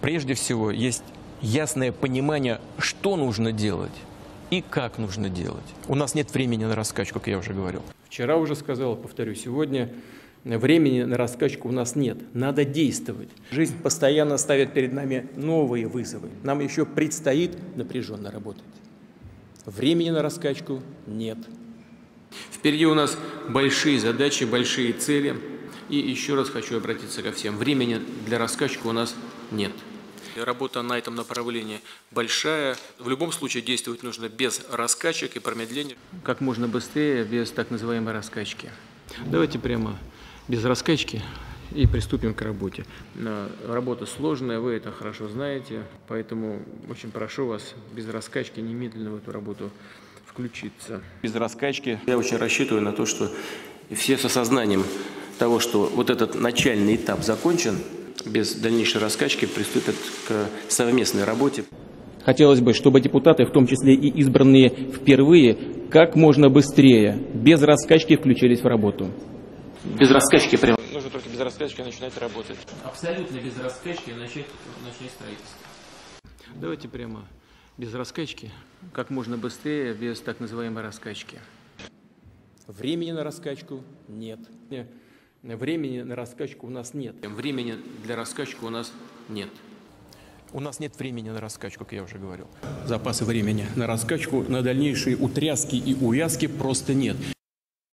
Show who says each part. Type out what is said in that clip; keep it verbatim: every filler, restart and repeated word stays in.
Speaker 1: Прежде всего, есть ясное понимание, что нужно делать и как нужно делать. У нас нет времени на раскачку, как я уже говорил.
Speaker 2: Вчера уже сказал, повторю, сегодня времени на раскачку у нас нет. Надо действовать. Жизнь постоянно ставит перед нами новые вызовы. Нам еще предстоит напряженно работать. Времени на раскачку нет. Впереди у нас большие задачи, большие цели. И еще раз хочу обратиться ко всем. Времени для раскачки у нас нет. Работа на этом направлении большая. В любом случае действовать нужно без раскачек и промедления. Как можно быстрее, без так называемой раскачки. Давайте прямо без раскачки и приступим к работе. Работа сложная, вы это хорошо знаете, поэтому очень прошу вас без раскачки немедленно в эту работу включиться. Без раскачки я очень рассчитываю на то, что все с осознанием того, что вот этот начальный этап закончен, без дальнейшей раскачки приступят к совместной работе. Хотелось бы, чтобы депутаты, в том числе и избранные впервые, как можно быстрее, без раскачки включились в работу. Без раскачки прямо. Нужно только без раскачки начинать работать. Абсолютно без раскачки начать, начать строительство. Давайте прямо без раскачки, как можно быстрее, без так называемой раскачки. Времени на раскачку нет. Времени на раскачку у нас нет. Времени для раскачки у нас нет.
Speaker 1: У нас нет времени на раскачку, как я уже говорил.
Speaker 2: Запаса времени на раскачку, на дальнейшие утряски и увязки просто нет.